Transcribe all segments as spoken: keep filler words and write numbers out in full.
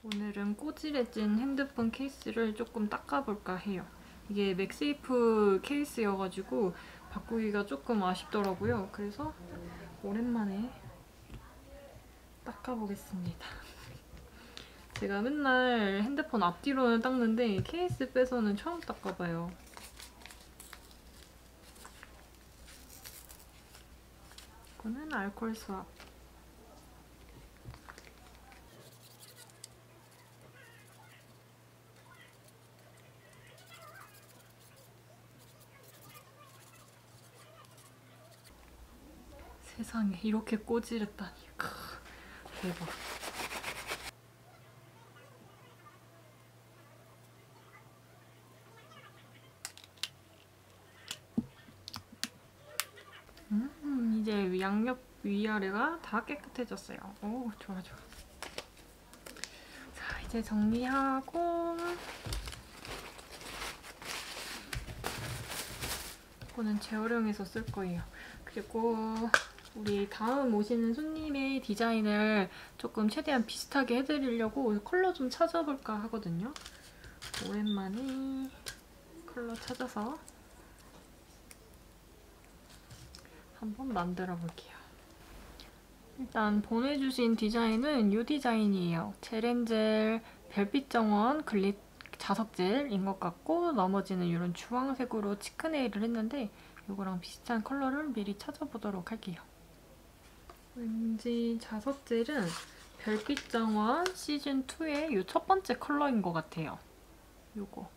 오늘은 꼬질해진 핸드폰 케이스를 조금 닦아볼까 해요. 이게 맥세이프 케이스여가지고 바꾸기가 조금 아쉽더라고요. 그래서 오랜만에 닦아보겠습니다. 제가 맨날 핸드폰 앞뒤로는 닦는데 케이스 빼서는 처음 닦아봐요. 이거는 알콜 수압. 세상에 이렇게 꼬질했다니. 크, 대박. 음, 이제 양옆 위아래가 다 깨끗해졌어요. 오, 좋아 좋아. 자, 이제 정리하고 이거는 재활용해서 쓸 거예요. 그리고 우리 다음 오시는 손님의 디자인을 조금 최대한 비슷하게 해드리려고 컬러 좀 찾아볼까 하거든요. 오랜만에 컬러 찾아서 한번 만들어 볼게요. 일단 보내주신 디자인은 이 디자인이에요. 젤앤젤 별빛 정원 글릿 자석젤인 것 같고 나머지는 이런 주황색으로 치크네일을 했는데 이거랑 비슷한 컬러를 미리 찾아보도록 할게요. 왠지 자석젤은 별빛 정원 시즌이의 이 첫 번째 컬러인 것 같아요. 요거.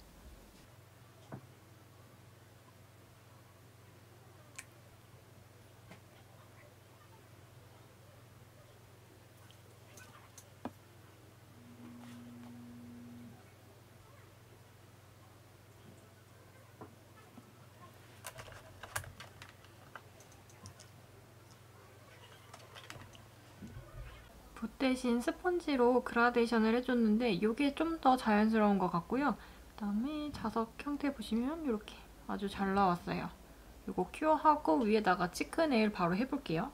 붓 대신 스펀지로 그라데이션을 해줬는데 이게 좀 더 자연스러운 것 같고요. 그다음에 자석 형태 보시면 이렇게 아주 잘 나왔어요. 이거 큐어하고 위에다가 치크네일 바로 해볼게요.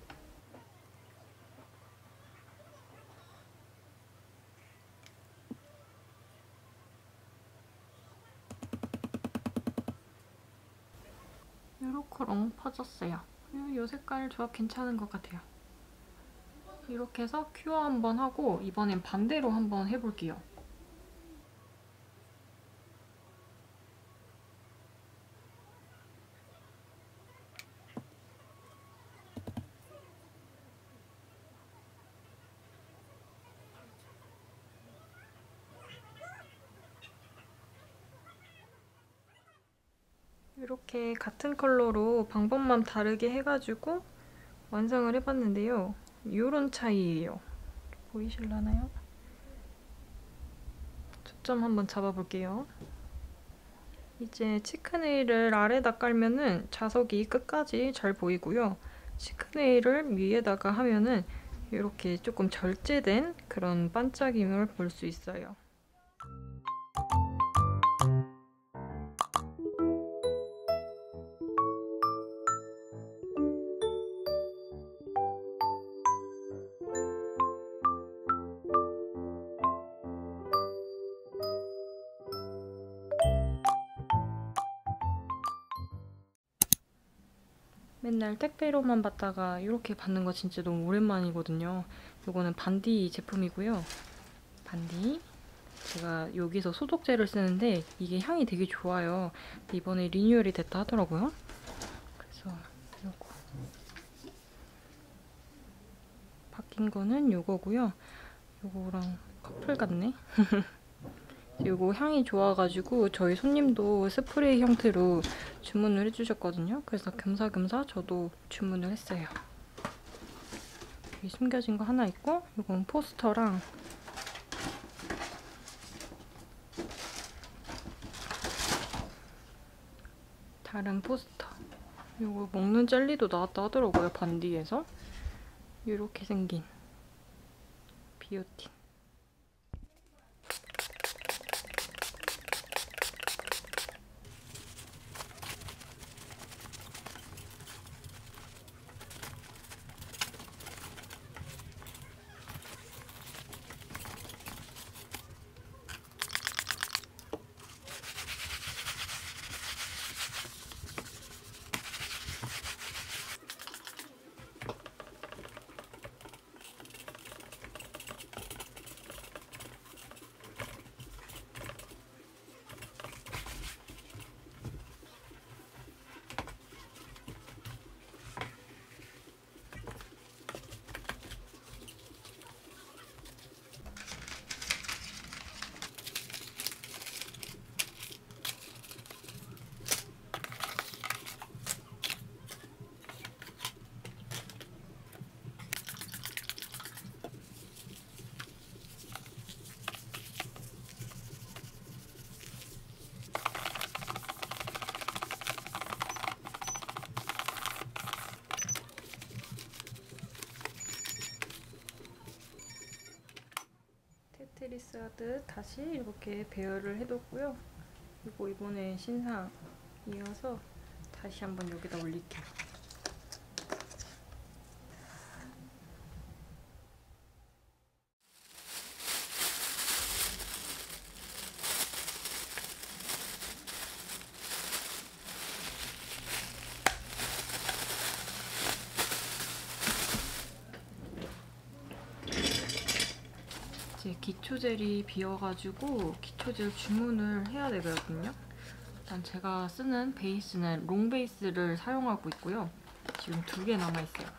요렇게롱 퍼졌어요. 이 색깔 조합 괜찮은 것 같아요. 이렇게 해서 큐어 한번 하고 이번엔 반대로 한번 해볼게요. 이렇게 같은 컬러로 방법만 다르게 해가지고 완성을 해봤는데요. 이런 차이예요. 보이실라나요? 초점 한번 잡아볼게요. 이제 치크네일을 아래다 깔면은 자석이 끝까지 잘 보이고요. 치크네일을 위에다가 하면은 이렇게 조금 절제된 그런 반짝임을 볼 수 있어요. 맨날 택배로만 받다가 이렇게 받는 거 진짜 너무 오랜만이거든요. 이거는 반디 제품이고요. 반디. 제가 여기서 소독제를 쓰는데 이게 향이 되게 좋아요. 이번에 리뉴얼이 됐다 하더라고요. 그래서 요거. 바뀐 거는 요거고요. 요거랑 커플 같네. 이거 향이 좋아가지고 저희 손님도 스프레이 형태로 주문을 해주셨거든요. 그래서 겸사겸사 저도 주문을 했어요. 여기 숨겨진 거 하나 있고 이건 포스터랑 다른 포스터. 이거 먹는 젤리도 나왔다 하더라고요. 반디에서. 이렇게 생긴 비오틴. 프리스하듯 다시 이렇게 배열을 해뒀고요. 그리고 이번에 신상이어서 다시 한번 여기다 올릴게요. 이제 기초젤이 비어가지고 기초젤 주문을 해야 되거든요. 일단 제가 쓰는 베이스는 롱 베이스를 사용하고 있고요. 지금 두 개 남아있어요.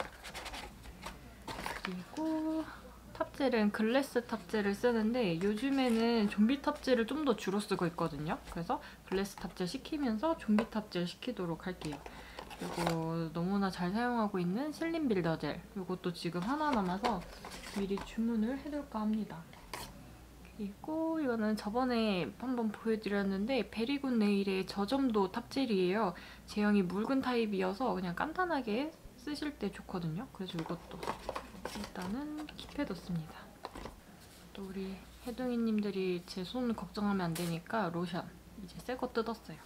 그리고 탑젤은 글래스 탑젤을 쓰는데 요즘에는 좀비 탑젤을 좀 더 주로 쓰고 있거든요. 그래서 글래스 탑젤 시키면서 좀비 탑젤 시키도록 할게요. 이거 너무나 잘 사용하고 있는 실린 빌더 젤. 이것도 지금 하나 남아서 미리 주문을 해둘까 합니다. 그리고 이거는 저번에 한번 보여드렸는데 베리굿 네일의 저점도 탑젤이에요. 제형이 묽은 타입이어서 그냥 간단하게 쓰실 때 좋거든요. 그래서 이것도 일단은 킵해뒀습니다. 또 우리 해둥이님들이 제 손 걱정하면 안 되니까 로션 이제 새 거 뜯었어요.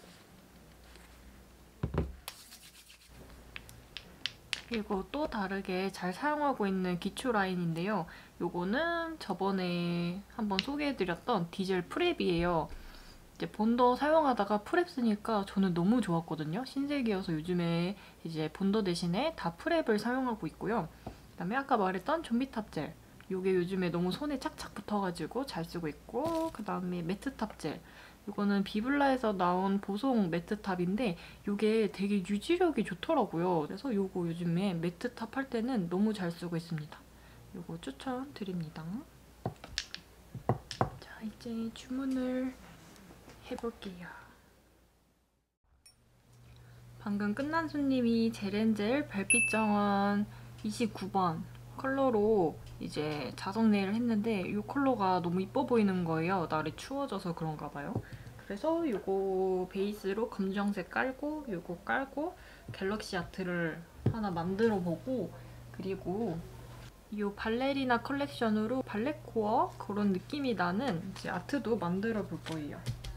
그리고 또 다르게 잘 사용하고 있는 기초 라인인데요. 요거는 저번에 한번 소개해드렸던 디젤 프랩이에요. 이제 본더 사용하다가 프랩 쓰니까 저는 너무 좋았거든요. 신세계여서 요즘에 이제 본더 대신에 다 프랩을 사용하고 있고요. 그다음에 아까 말했던 좀비 탑젤. 요게 요즘에 너무 손에 착착 붙어가지고 잘 쓰고 있고, 그다음에 매트 탑젤. 이거는 비블라에서 나온 보송 매트탑인데 이게 되게 유지력이 좋더라고요. 그래서 이거 요즘에 매트탑 할 때는 너무 잘 쓰고 있습니다. 이거 추천드립니다. 자, 이제 주문을 해볼게요. 방금 끝난 손님이 제렌젤 별빛 정원 이십구 번 컬러로 이제 자석 네일을 했는데 이 컬러가 너무 이뻐 보이는 거예요. 날이 추워져서 그런가 봐요. 그래서 이거 베이스로 검정색 깔고 이거 깔고 갤럭시 아트를 하나 만들어 보고, 그리고 이 발레리나 컬렉션으로 발렛 코어 그런 느낌이 나는 이제 아트도 만들어 볼 거예요.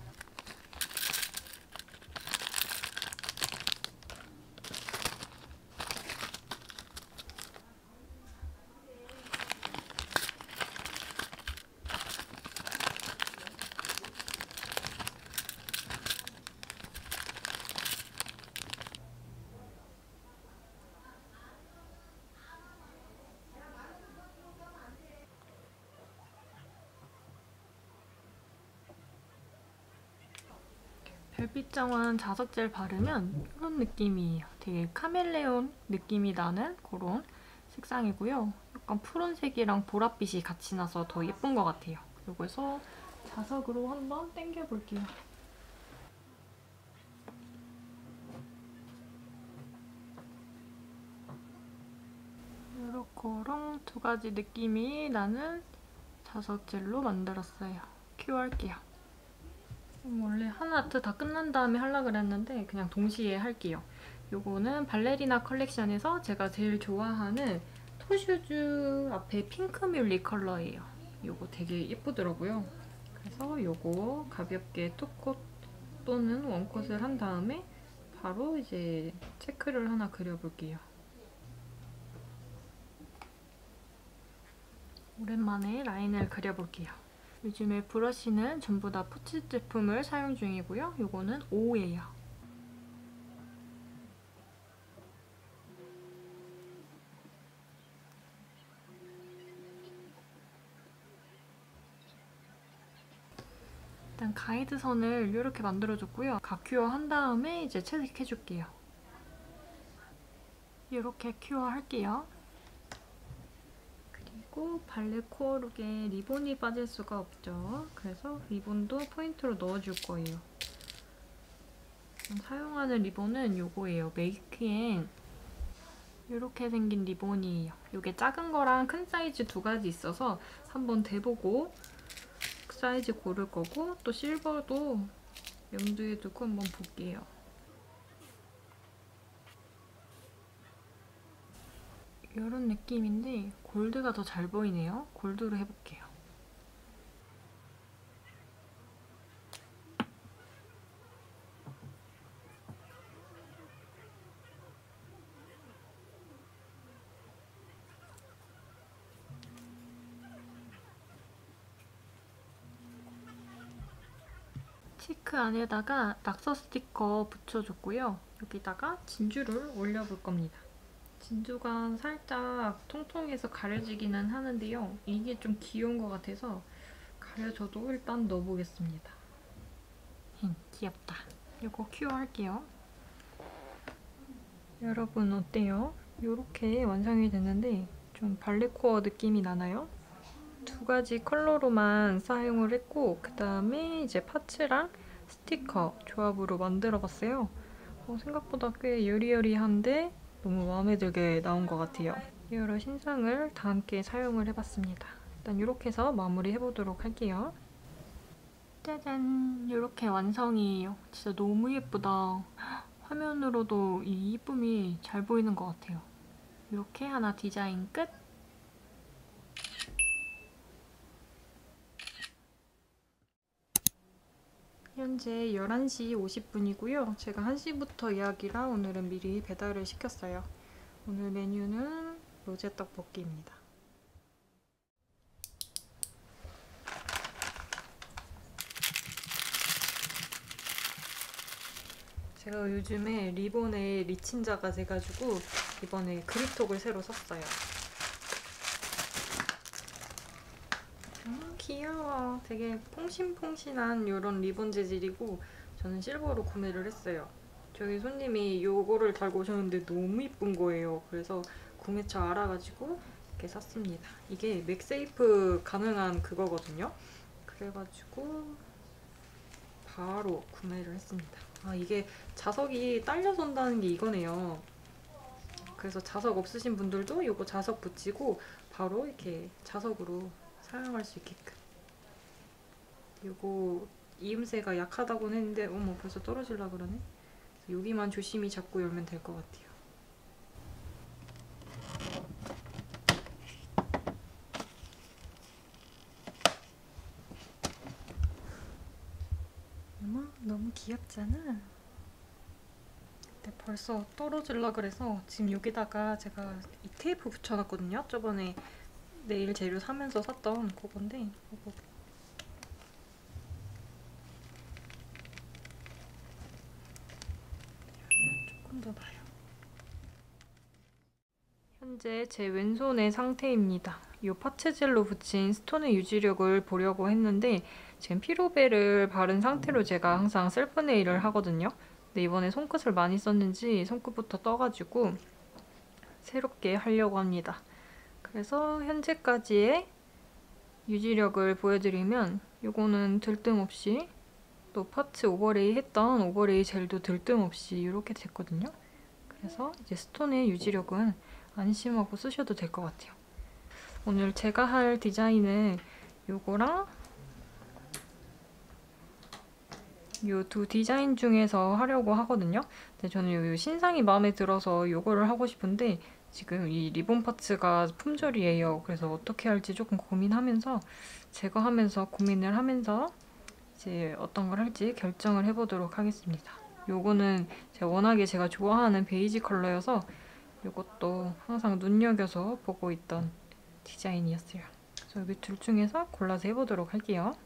별빛 정원 자석젤 바르면 이런 느낌이에요. 되게 카멜레온 느낌이 나는 그런 색상이고요. 약간 푸른색이랑 보랏빛이 같이 나서 더 예쁜 것 같아요. 그래서 자석으로 한번 당겨볼게요. 이렇게랑 두 가지 느낌이 나는 자석젤로 만들었어요. 큐 할게요. 원래 한 아트 다 끝난 다음에 하려고 그랬는데 그냥 동시에 할게요. 요거는 발레리나 컬렉션에서 제가 제일 좋아하는 토슈즈 앞에 핑크뮬리 컬러예요. 요거 되게 예쁘더라고요. 그래서 요거 가볍게 투콧 또는 원콧을 한 다음에 바로 이제 체크를 하나 그려볼게요. 오랜만에 라인을 그려볼게요. 요즘에 브러쉬는 전부 다 포츠 제품을 사용 중이고요. 요거는 오예요. 일단 가이드선을 이렇게 만들어줬고요. 각큐어 한 다음에 이제 채색해줄게요. 이렇게 큐어 할게요. 그리고 발렛 코어룩에 리본이 빠질 수가 없죠. 그래서 리본도 포인트로 넣어줄 거예요. 사용하는 리본은 요거예요. 메이크앤 이렇게 생긴 리본이에요. 이게 작은 거랑 큰 사이즈 두 가지 있어서 한번 대보고 사이즈 고를 거고, 또 실버도 염두에 두고 한번 볼게요. 이런 느낌인데 골드가 더 잘 보이네요. 골드로 해볼게요. 스티커 안에다가 낙서 스티커 붙여줬고요. 여기다가 진주를 올려볼 겁니다. 진주가 살짝 통통해서 가려지기는 하는데요. 이게 좀 귀여운 것 같아서 가려져도 일단 넣어보겠습니다. 힝, 귀엽다. 이거 큐 할게요. 여러분 어때요? 이렇게 완성이 됐는데 좀 발레코어 느낌이 나나요? 두 가지 컬러로만 사용을 했고 그 다음에 이제 파츠랑 스티커 조합으로 만들어봤어요. 어, 생각보다 꽤 여리여리한데 너무 마음에 들게 나온 것 같아요. 여러 신상을 다 함께 사용을 해봤습니다. 일단 이렇게 해서 마무리해보도록 할게요. 짜잔! 이렇게 완성이에요. 진짜 너무 예쁘다. 화면으로도 이 이쁨이 잘 보이는 것 같아요. 이렇게 하나 디자인 끝! 현재 열한 시 오십 분이고요. 제가 한 시부터 예약이라 오늘은 미리 배달을 시켰어요. 오늘 메뉴는 로제 떡볶이입니다. 제가 요즘에 리본에 리친자가 돼가지고 이번에 그립톡을 새로 샀어요. 음, 귀여워. 되게 퐁신퐁신한 이런 리본 재질이고 저는 실버로 구매를 했어요. 저희 손님이 이거를 달고 오셨는데 너무 이쁜 거예요. 그래서 구매처 알아가지고 이렇게 샀습니다. 이게 맥세이프 가능한 그거거든요. 그래가지고 바로 구매를 했습니다. 아, 이게 자석이 딸려서 온다는 게 이거네요. 그래서 자석 없으신 분들도 이거 자석 붙이고 바로 이렇게 자석으로 사용할 수 있게끔. 이거 이음새가 약하다고는 했는데 어머 벌써 떨어지려고 그러네. 여기만 조심히 잡고 열면 될 것 같아요. 어머 너무 귀엽잖아. 근데 벌써 떨어지려고 그래서 지금 여기다가 제가 이 테이프 붙여놨거든요. 저번에 네일 재료 사면서 샀던 그건데 이거 조금 더 나요. 현재 제 왼손의 상태입니다. 이 파츠젤로 붙인 스톤의 유지력을 보려고 했는데 지금 피로벨을 바른 상태로 제가 항상 셀프 네일을 하거든요. 근데 이번에 손끝을 많이 썼는지 손끝부터 떠가지고 새롭게 하려고 합니다. 그래서 현재까지의 유지력을 보여드리면 이거는 들뜸 없이 또 파츠 오버레이 했던 오버레이 젤도 들뜸 없이 이렇게 됐거든요. 그래서 이제 스톤의 유지력은 안심하고 쓰셔도 될 것 같아요. 오늘 제가 할 디자인은 요거랑 요 두 디자인 중에서 하려고 하거든요. 근데 저는 요 신상이 마음에 들어서 요거를 하고 싶은데 지금 이 리본 파츠가 품절이에요. 그래서 어떻게 할지 조금 고민하면서 제거하면서 고민을 하면서 이제 어떤 걸 할지 결정을 해보도록 하겠습니다. 요거는 제가 워낙에 제가 좋아하는 베이지 컬러여서 이것도 항상 눈여겨서 보고 있던 디자인이었어요. 그래서 여기 둘 중에서 골라서 해보도록 할게요.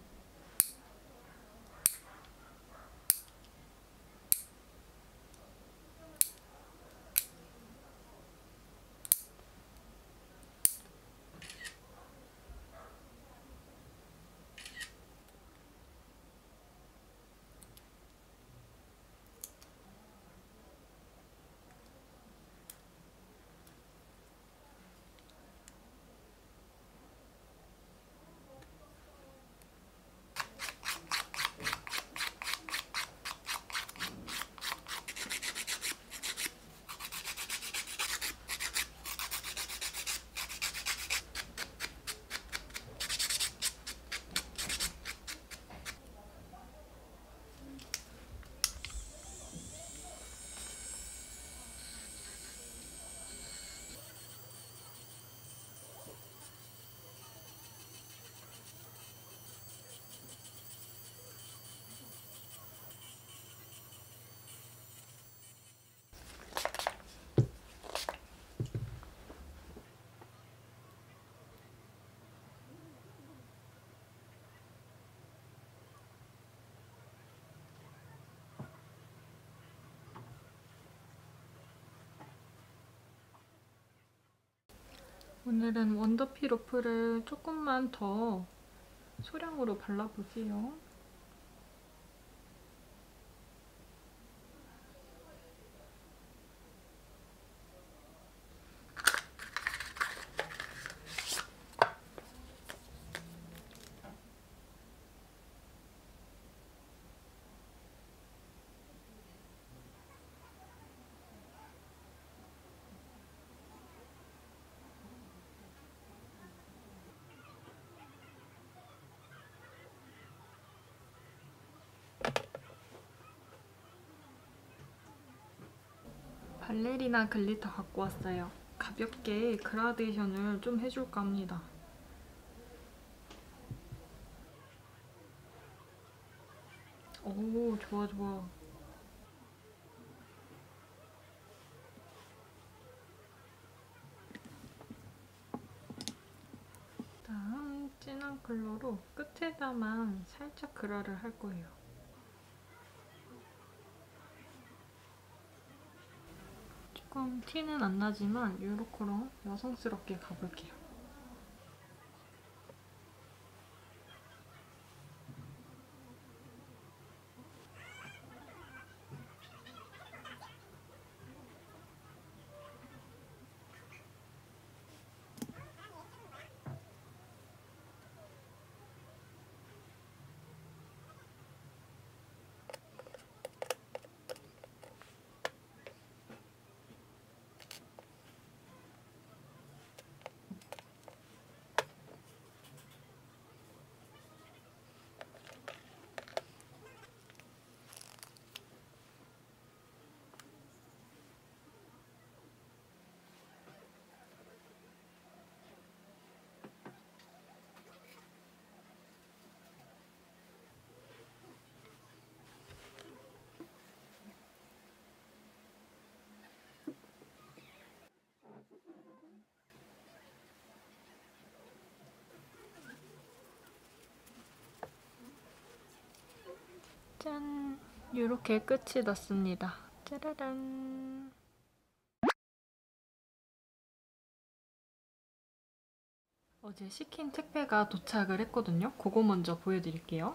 오늘은 원더피 로프를 조금만 더 소량으로 발라볼게요. 발레리나 글리터 갖고 왔어요. 가볍게 그라데이션을 좀 해줄까 합니다. 오, 좋아 좋아. 다음 진한 컬러로 끝에다만 살짝 그라를 할 거예요. 조금 티는 안 나지만 이렇게로 여성스럽게 가볼게요. 짠! 이렇게 끝이 났습니다. 짜라란! 어제 시킨 택배가 도착을 했거든요. 그거 먼저 보여드릴게요.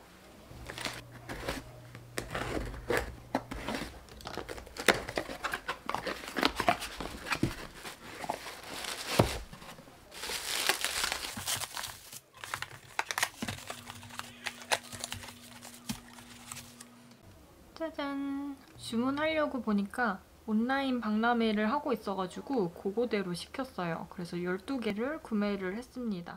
짜잔! 주문하려고 보니까 온라인 박람회를 하고 있어가지고 그거대로 시켰어요. 그래서 열두 개를 구매를 했습니다.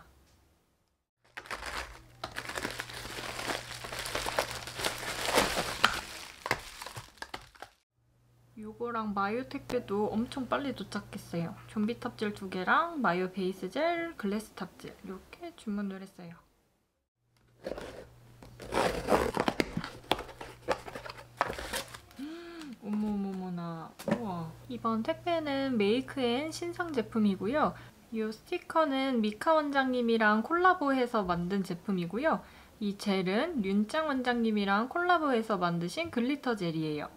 요거랑 마요 택배도 엄청 빨리 도착했어요. 좀비 탑젤 두 개랑 마요 베이스 젤, 글래스 탑젤 이렇게 주문을 했어요. 어머머머나, 우와. 이번 택배는 메이크앤 신상 제품이고요. 이 스티커는 미카 원장님이랑 콜라보해서 만든 제품이고요. 이 젤은 륜짱 원장님이랑 콜라보해서 만드신 글리터 젤이에요.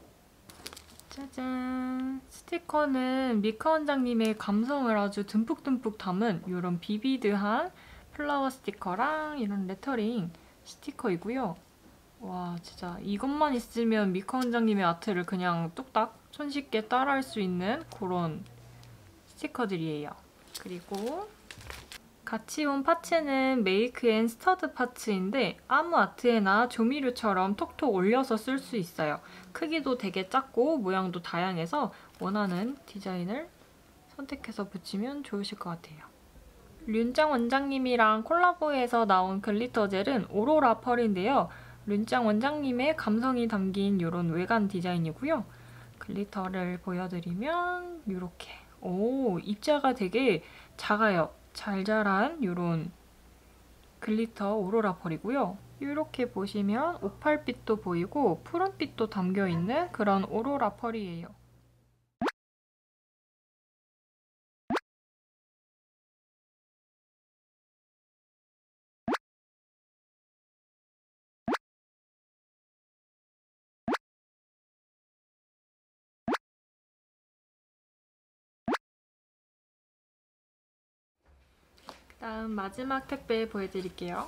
짜잔! 스티커는 미카 원장님의 감성을 아주 듬뿍듬뿍 담은 이런 비비드한 플라워 스티커랑 이런 레터링 스티커이고요. 와, 진짜 이것만 있으면 미카 원장님의 아트를 그냥 뚝딱 손쉽게 따라할 수 있는 그런 스티커들이에요. 그리고 같이 온 파츠는 메이크 앤 스터드 파츠인데 아무 아트에나 조미료처럼 톡톡 올려서 쓸 수 있어요. 크기도 되게 작고 모양도 다양해서 원하는 디자인을 선택해서 붙이면 좋으실 것 같아요. 륜짱 원장님이랑 콜라보해서 나온 글리터 젤은 오로라 펄인데요. 륜짱 원장님의 감성이 담긴 이런 외관 디자인이고요. 글리터를 보여드리면 이렇게. 오, 입자가 되게 작아요. 잘 자란 이런 글리터 오로라 펄이고요. 이렇게 보시면 오팔빛도 보이고 푸른빛도 담겨있는 그런 오로라 펄이에요. 다음 마지막 택배 보여드릴게요.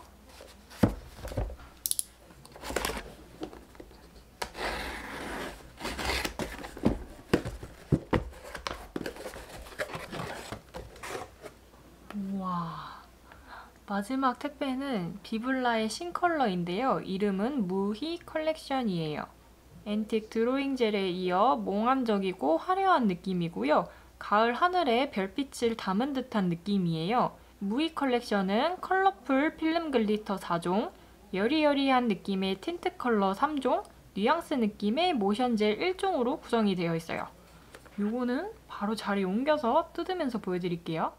우와, 마지막 택배는 비블라의 신컬러인데요. 이름은 무희 컬렉션이에요. 앤틱 드로잉 젤에 이어 몽환적이고 화려한 느낌이고요. 가을 하늘에 별빛을 담은 듯한 느낌이에요. 무희 컬렉션은 컬러풀 필름 글리터 사 종, 여리여리한 느낌의 틴트 컬러 삼 종, 뉘앙스 느낌의 모션 젤 일 종으로 구성이 되어 있어요. 요거는 바로 자리에 옮겨서 뜯으면서 보여드릴게요.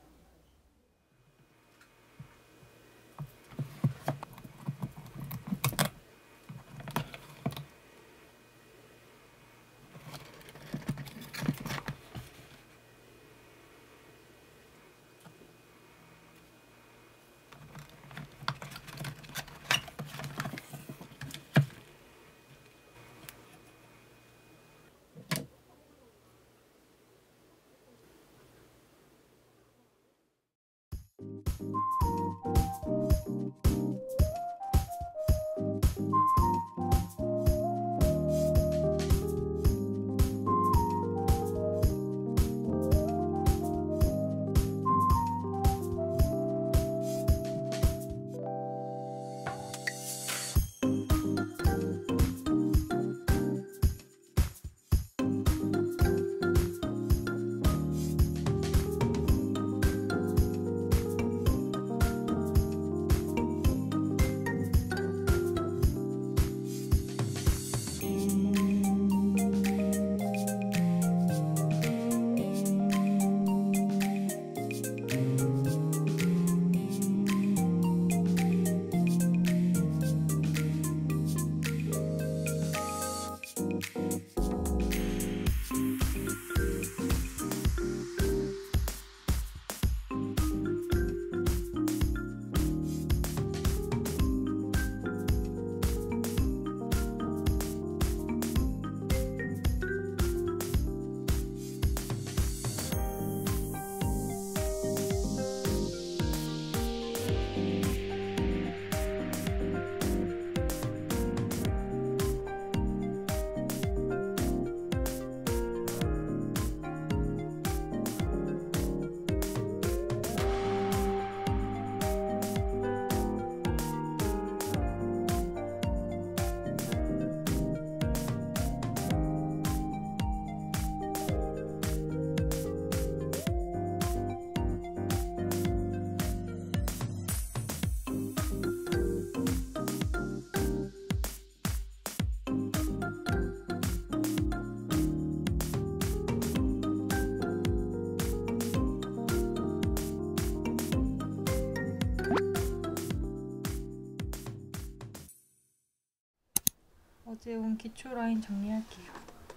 어제 온 기초 라인 정리할게요.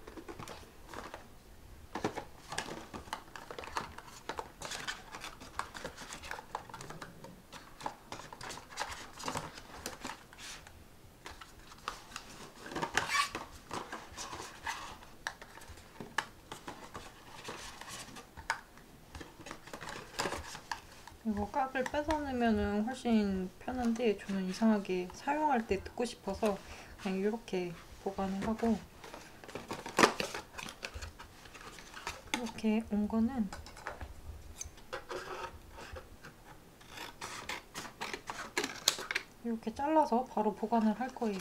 이거 깍을 빼서 넣으면 훨씬 편한데 저는 이상하게 사용할 때 뜯고 싶어서 그냥 이렇게 보관을 하고, 이렇게 온 거는 이렇게 잘라서 바로 보관을 할 거예요.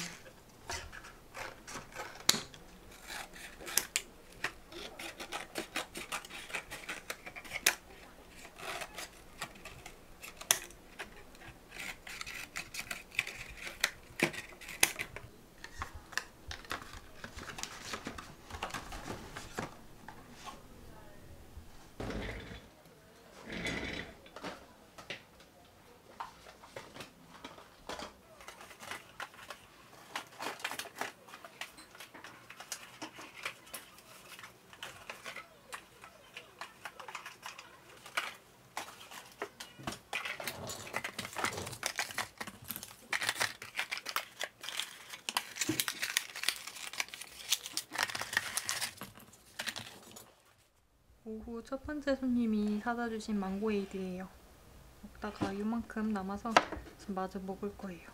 오후 첫 번째 손님이 사다 주신 망고에이드예요. 먹다가 이만큼 남아서 지금 마저 먹을 거예요.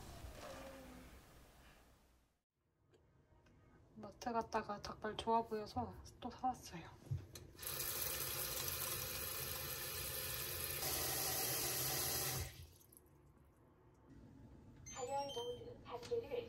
마트 갔다가 닭발 좋아 보여서 또 사왔어요. 하열 모드 반대를